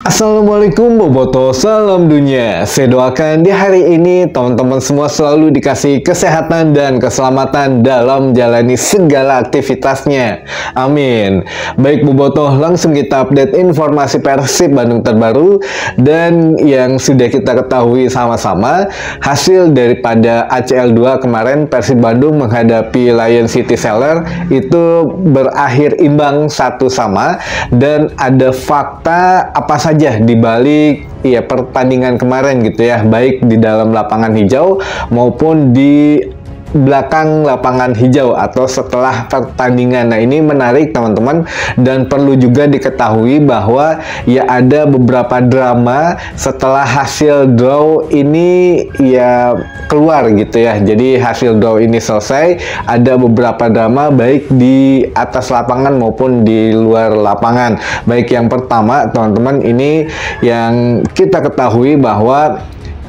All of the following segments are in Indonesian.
Assalamualaikum Boboto, salam dunia. Saya doakan di hari ini teman-teman semua selalu dikasih kesehatan dan keselamatan dalam menjalani segala aktivitasnya. Amin. Baik Boboto, langsung kita update informasi Persib Bandung terbaru. Dan yang sudah kita ketahui sama-sama, hasil daripada ACL 2 kemarin Persib Bandung menghadapi Lion City Seller itu berakhir imbang 1-1. Dan ada fakta apa saja di balik pertandingan kemarin gitu ya, baik di dalam lapangan hijau maupun di belakang lapangan hijau atau setelah pertandingan. Nah, ini menarik teman-teman, dan perlu juga diketahui bahwa ya ada beberapa drama setelah hasil draw ini ya keluar gitu ya. Jadi hasil draw ini selesai, ada beberapa drama baik di atas lapangan maupun di luar lapangan. Baik, yang pertama teman-teman, ini yang kita ketahui bahwa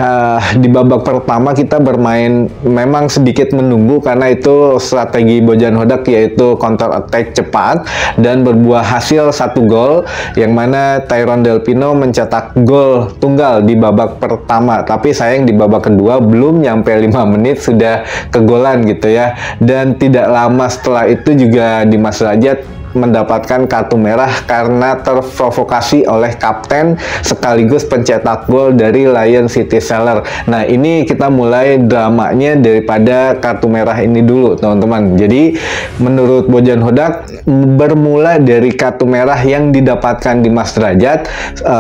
di babak pertama kita bermain memang sedikit menunggu karena itu strategi Bojan Hodak, yaitu counter attack cepat, dan berbuah hasil 1 gol yang mana Tyrone Del Pino mencetak gol tunggal di babak pertama. Tapi sayang di babak kedua belum nyampe 5 menit sudah kegolan gitu ya. Dan tidak lama setelah itu juga Dimas Derajat mendapatkan kartu merah karena terprovokasi oleh kapten sekaligus pencetak gol dari Lion City Seller. Nah, ini kita mulai dramanya daripada kartu merah ini dulu teman-teman. Jadi menurut Bojan Hodak, bermula dari kartu merah yang didapatkan Dimas Derajat,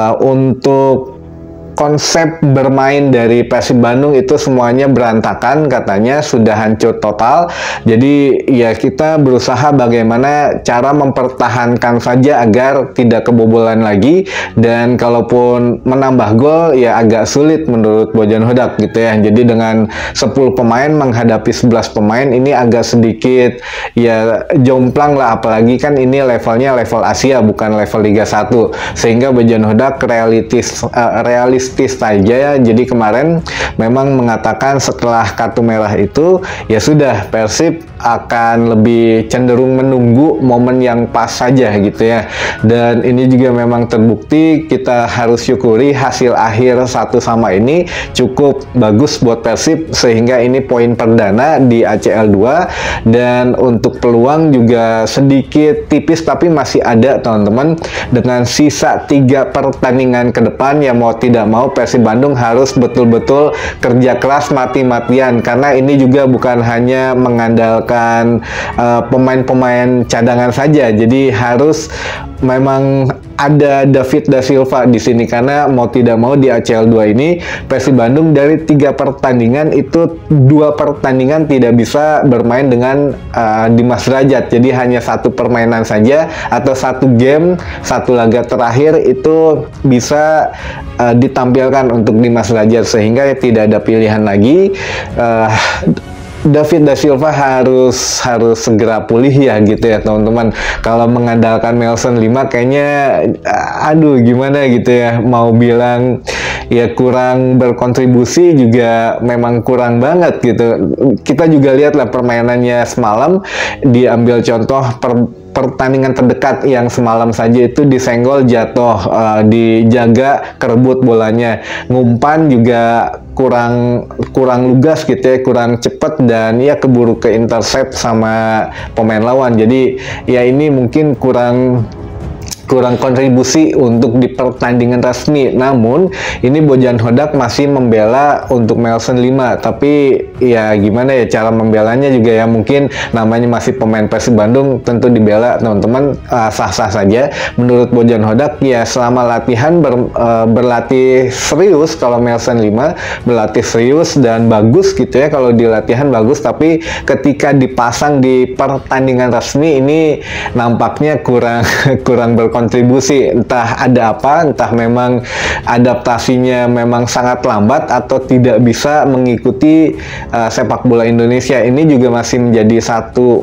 untuk konsep bermain dari Persib Bandung itu semuanya berantakan, katanya sudah hancur total. Jadi ya kita berusaha bagaimana cara mempertahankan saja agar tidak kebobolan lagi, dan kalaupun menambah gol ya agak sulit menurut Bojan Hodak gitu ya. Jadi dengan 10 pemain menghadapi 11 pemain ini agak sedikit ya jomplang lah, apalagi kan ini levelnya level Asia bukan level Liga 1, sehingga Bojan Hodak realistis saja. Jadi kemarin memang mengatakan setelah kartu merah itu ya sudah, Persib akan lebih cenderung menunggu momen yang pas saja gitu ya. Dan ini juga memang terbukti, kita harus syukuri hasil akhir 1-1 ini cukup bagus buat Persib, sehingga ini poin perdana di ACL 2, dan untuk peluang juga sedikit tipis tapi masih ada teman-teman. Dengan sisa 3 pertandingan ke depan ya mau tidak mau Persib Bandung harus betul-betul kerja keras mati-matian, karena ini juga bukan hanya mengandalkan pemain-pemain cadangan saja. Jadi harus memang ada David Da Silva di sini, karena mau tidak mau di ACL 2 ini Persib Bandung dari 3 pertandingan itu 2 pertandingan tidak bisa bermain dengan Dimas Derajat. Jadi hanya 1 permainan saja atau 1 game, 1 laga terakhir itu bisa ditampilkan untuk Dimas Derajat, sehingga tidak ada pilihan lagi. David Da Silva harus segera pulih ya gitu ya teman-teman. Kalau mengandalkan Nelson 5 kayaknya aduh gimana gitu ya, mau bilang ya kurang berkontribusi juga memang kurang banget gitu. Kita juga lihat lah permainannya semalam, diambil contoh pertandingan terdekat yang semalam saja itu disenggol jatuh, dijaga kerebut bolanya, ngumpan juga kurang lugas gitu ya, kurang cepat, dan ya keburu ke intercept sama pemain lawan. Jadi ya ini mungkin kurang kontribusi untuk di pertandingan resmi. Namun ini Bojan Hodak masih membela untuk Nelson 5, tapi ya gimana ya cara membelanya juga ya, mungkin namanya masih pemain Persib Bandung, tentu dibela teman-teman sah-sah saja. Menurut Bojan Hodak ya selama latihan berlatih serius, kalau Nelson 5 berlatih serius dan bagus gitu ya, kalau di latihan bagus, tapi ketika dipasang di pertandingan resmi ini nampaknya kurang berkontribusi. Entah ada apa, entah memang adaptasinya memang sangat lambat atau tidak bisa mengikuti sepak bola Indonesia. Ini juga masih menjadi satu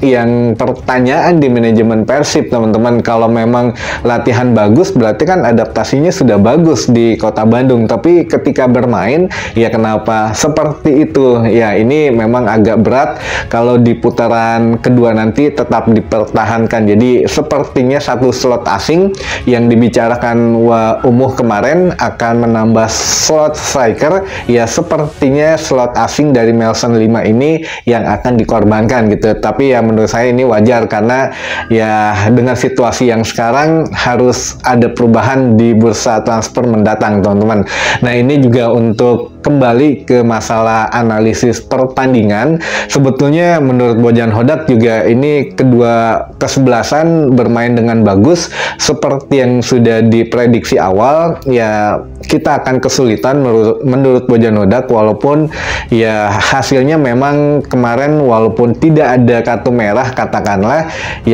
yang pertanyaan di manajemen Persib, teman-teman. Kalau memang latihan bagus, berarti kan adaptasinya sudah bagus di Kota Bandung. Tapi ketika bermain, ya kenapa seperti itu? Ya ini memang agak berat kalau di putaran kedua nanti tetap dipertahankan. Jadi sepertinya satu slot asing yang dibicarakan Umuh kemarin akan menambah slot striker. Ya sepertinya slot asing dari Melson 5 ini yang akan dikorbankan gitu. Tapi ya menurut saya ini wajar karena ya dengan situasi yang sekarang harus ada perubahan di bursa transfer mendatang, teman-teman. Nah ini juga untuk kembali ke masalah analisis pertandingan. Sebetulnya menurut Bojan Hodak juga ini kedua kesebelasan bermain dengan bagus seperti yang sudah diprediksi awal. Ya kita akan kesulitan menurut Bojan Hodak, walaupun ya hasilnya memang kemarin walaupun tidak ada kartu merah katakanlah,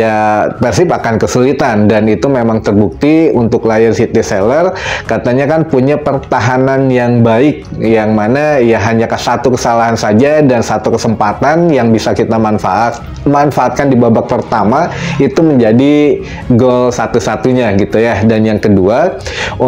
ya Persib akan kesulitan, dan itu memang terbukti untuk Lion City Sailor. Katanya kan punya pertahanan yang baik, yang mana ya hanya satu kesalahan saja dan satu kesempatan yang bisa kita manfaatkan di babak pertama itu menjadi gol satu-satunya gitu ya. Dan yang kedua,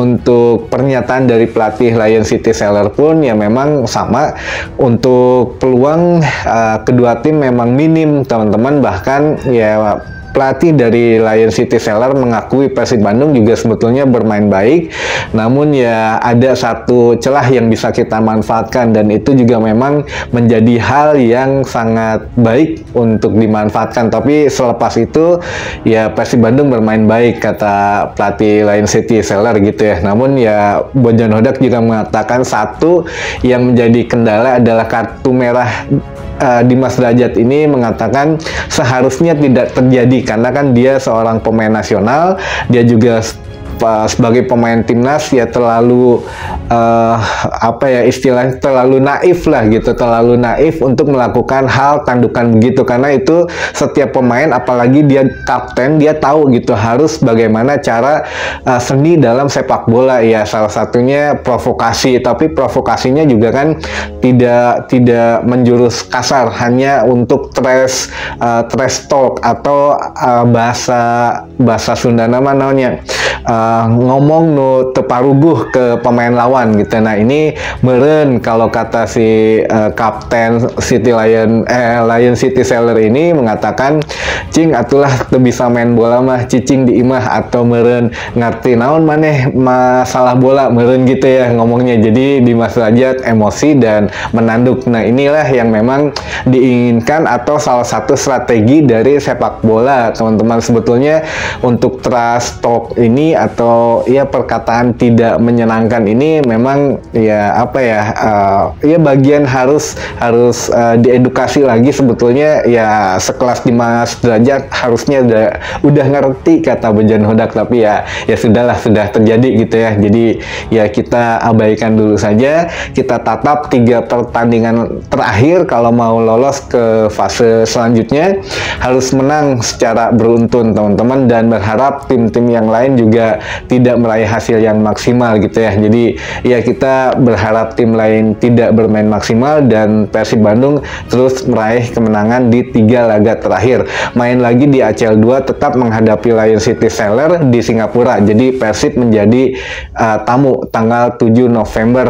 untuk pernyataan dari pelatih Lion City Sailor pun ya memang sama, untuk peluang kedua tim memang minim, teman-teman. Bahkan ya pelatih dari Lion City Sailor mengakui Persib Bandung juga sebetulnya bermain baik, namun ya ada satu celah yang bisa kita manfaatkan, dan itu juga memang menjadi hal yang sangat baik untuk dimanfaatkan. Tapi selepas itu ya Persib Bandung bermain baik, kata pelatih Lion City Sailor gitu ya. Namun ya Bojan Hodak juga mengatakan satu yang menjadi kendala adalah kartu merah. Dimas Derajat ini mengatakan seharusnya tidak terjadi karena kan dia seorang pemain nasional, dia juga sebagai pemain timnas ya terlalu apa ya istilahnya, terlalu naif lah gitu, terlalu naif untuk melakukan hal tandukan begitu, karena itu setiap pemain apalagi dia kapten, dia tahu gitu harus bagaimana cara seni dalam sepak bola ya, salah satunya provokasi, tapi provokasinya juga kan tidak menjurus kasar, hanya untuk trash talk atau bahasa Sunda namanya ngomong nu teparuguh ke pemain lawan gitu. Nah ini meren kalau kata si kapten Lion City Sailor ini mengatakan, cing atulah teu bisa main bola mah cicing di imah, atau meren ngerti naon maneh masalah bola, meren gitu ya ngomongnya. Jadi Dimas Derajat emosi dan menanduk. Nah inilah yang memang diinginkan atau salah satu strategi dari sepak bola, teman-teman. Sebetulnya untuk trash talk ini atau ya perkataan tidak menyenangkan ini memang ya apa ya ya bagian harus diedukasi lagi sebetulnya. Ya sekelas Dimas Derajat harusnya udah ngerti, kata Bojan Hodak, tapi ya sudah terjadi gitu ya. Jadi ya kita abaikan dulu saja, kita tatap 3 pertandingan terakhir. Kalau mau lolos ke fase selanjutnya harus menang secara beruntun, teman-teman, dan berharap tim-tim yang lain juga tidak meraih hasil yang maksimal gitu ya. Jadi ya kita berharap tim lain tidak bermain maksimal dan Persib Bandung terus meraih kemenangan di 3 laga terakhir. Main lagi di ACL 2 tetap menghadapi Lion City Sailor di Singapura. Jadi Persib menjadi tamu tanggal 7 November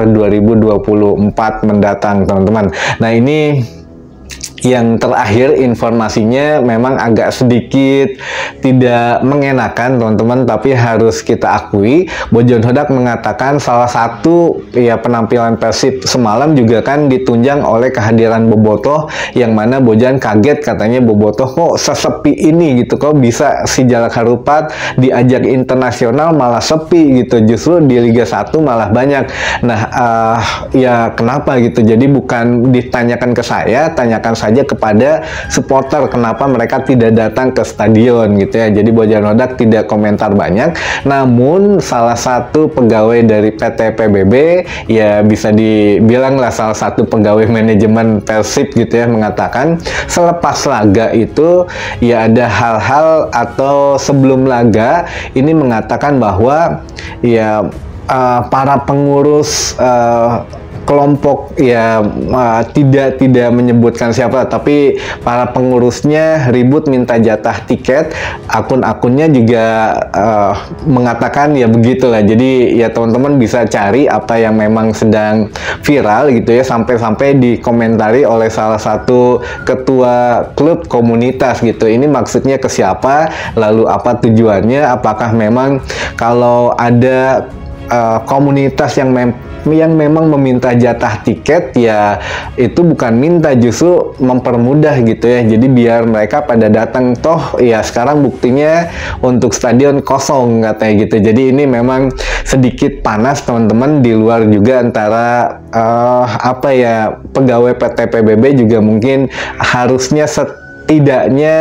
2024 mendatang, teman-teman. Nah ini yang terakhir informasinya memang agak sedikit tidak mengenakan, teman-teman, tapi harus kita akui Bojan Hodak mengatakan salah satu ya penampilan Persib semalam juga kan ditunjang oleh kehadiran Bobotoh, yang mana Bojan kaget, katanya Bobotoh kok sesepi ini gitu, kok bisa si Jalak Harupat diajak internasional malah sepi gitu, justru di Liga 1 malah banyak. Nah ya kenapa gitu, jadi bukan ditanyakan ke saya, tanyakan saja kepada supporter kenapa mereka tidak datang ke stadion gitu ya. Jadi Bojan Hodak tidak komentar banyak, namun salah satu pegawai dari PT PBB, ya bisa dibilang lah salah satu pegawai manajemen Persib gitu ya, mengatakan selepas laga itu ya ada hal-hal, atau sebelum laga ini mengatakan bahwa ya para pengurus kelompok ya tidak menyebutkan siapa, tapi para pengurusnya ribut minta jatah tiket, akun-akunnya juga mengatakan ya begitulah. Jadi ya teman-teman bisa cari apa yang memang sedang viral gitu ya, sampai-sampai dikomentari oleh salah satu ketua klub komunitas gitu. Ini maksudnya ke siapa, lalu apa tujuannya, apakah memang kalau ada komunitas yang memang meminta jatah tiket, ya itu bukan minta, justru mempermudah gitu ya. Jadi biar mereka pada datang, toh ya sekarang buktinya untuk stadion kosong katanya gitu. Jadi ini memang sedikit panas teman-teman, di luar juga antara apa ya, pegawai PT PBB juga mungkin harusnya setidaknya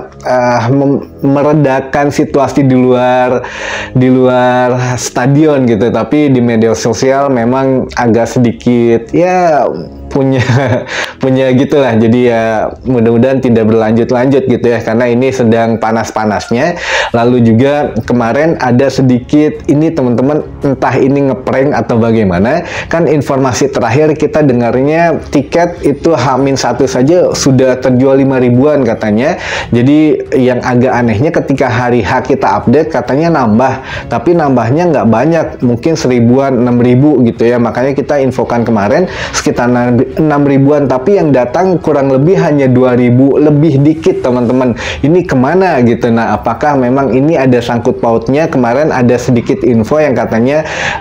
meredakan situasi di luar stadion gitu, tapi di media sosial memang agak sedikit ya punya gitulah. Jadi ya mudah-mudahan tidak berlanjut-lanjut gitu ya, karena ini sedang panas-panasnya. Lalu juga kemarin ada sedikit ini teman-teman, entah ini ngeprank atau bagaimana, kan informasi terakhir kita dengarnya tiket itu H-1 saja sudah terjual 5 ribuan katanya. Jadi yang agak anehnya ketika hari H kita update katanya nambah, tapi nambahnya nggak banyak, mungkin 1000-an, 6.000 gitu ya. Makanya kita infokan kemarin sekitar 6 ribuan, tapi yang datang kurang lebih hanya 2.000 lebih dikit teman-teman. Ini kemana gitu? Nah, apakah memang ini ada sangkut pautnya? Kemarin ada sedikit info yang katanya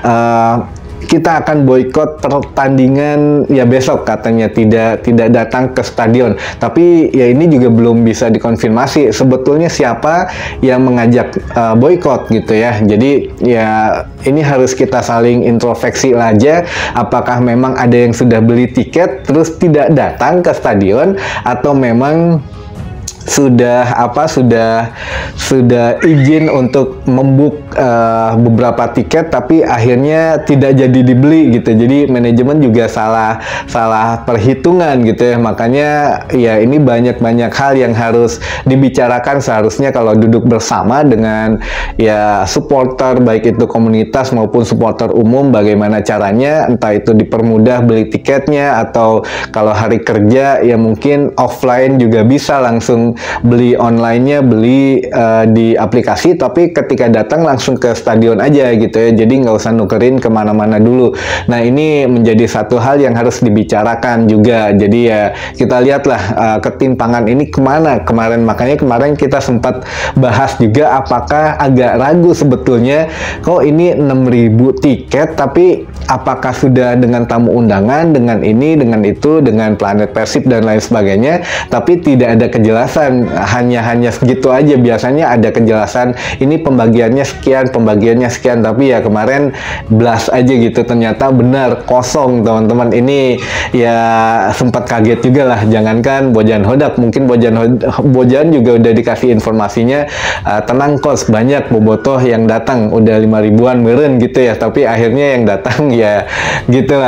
kita akan boykot pertandingan ya besok, katanya tidak datang ke stadion. Tapi ya ini juga belum bisa dikonfirmasi sebetulnya siapa yang mengajak boykot gitu ya. Jadi ya ini harus kita saling introspeksi aja, apakah memang ada yang sudah beli tiket terus tidak datang ke stadion, atau memang sudah izin untuk membook beberapa tiket tapi akhirnya tidak jadi dibeli gitu. Jadi manajemen juga salah perhitungan gitu ya. Makanya ya ini banyak hal yang harus dibicarakan seharusnya kalau duduk bersama dengan ya supporter, baik itu komunitas maupun supporter umum, bagaimana caranya, entah itu dipermudah beli tiketnya, atau kalau hari kerja ya mungkin offline juga bisa langsung beli online-nya, beli di aplikasi, tapi ketika datang langsung ke stadion aja gitu ya. Jadi nggak usah nukerin kemana-mana dulu. Nah ini menjadi satu hal yang harus dibicarakan juga. Jadi ya kita lihatlah ketimpangan ini kemana kemarin. Makanya kemarin kita sempat bahas juga, apakah agak ragu sebetulnya kok ini 6.000 tiket, tapi apakah sudah dengan tamu undangan, dengan ini, dengan itu, dengan Planet Persib dan lain sebagainya, tapi tidak ada kejelasan. Hanya segitu aja. Biasanya ada kejelasan, ini pembagiannya sekian, tapi ya kemarin blast aja gitu, ternyata benar kosong teman-teman. Ini ya sempat kaget juga lah, jangankan Bojan Hodak, mungkin Bojan juga udah dikasih informasinya tenang kos, banyak bobotoh yang datang, udah 5 ribuan meren gitu ya, tapi akhirnya yang datang ya gitulah,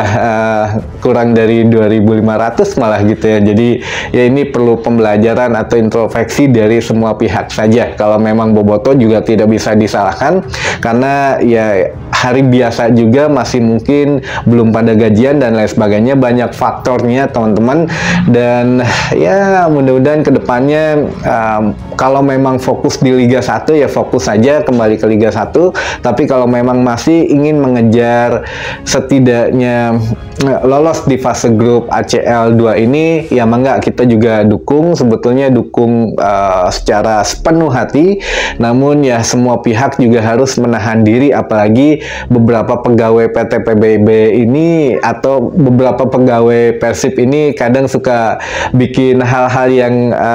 kurang dari 2.500 malah gitu ya. Jadi ya ini perlu pembelajaran atau introspeksi dari semua pihak saja. Kalau memang bobotoh juga tidak bisa disalahkan, karena ya hari biasa juga masih mungkin belum pada gajian dan lain sebagainya, banyak faktornya teman-teman. Dan ya mudah-mudahan kedepannya kalau memang fokus di Liga 1 ya fokus saja kembali ke Liga 1, tapi kalau memang masih ingin mengejar setidaknya lolos di fase grup ACL 2 ini, ya mangga, kita juga dukung, sebetulnya dukung secara sepenuh hati. Namun ya semua pihak juga harus menahan diri, apalagi beberapa pegawai PT PBB ini atau beberapa pegawai Persib ini kadang suka bikin hal-hal yang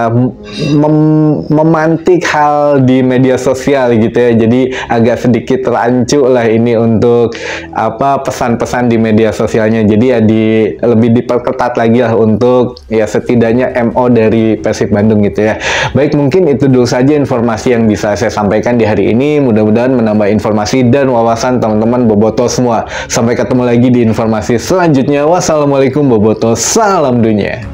memantik hal di media sosial gitu ya. Jadi agak sedikit rancu lah ini untuk pesan-pesan di media sosialnya. Jadi ya lebih diperketat lagi lah untuk ya setidaknya MO dari Persib Bandung gitu ya. Baik, mungkin itu dulu saja informasi yang bisa saya sampaikan di hari ini. Mudah-mudahan menambah informasi dan wawasan teman-teman bobotoh semua. Sampai ketemu lagi di informasi selanjutnya. Wassalamualaikum bobotoh, salam dunia.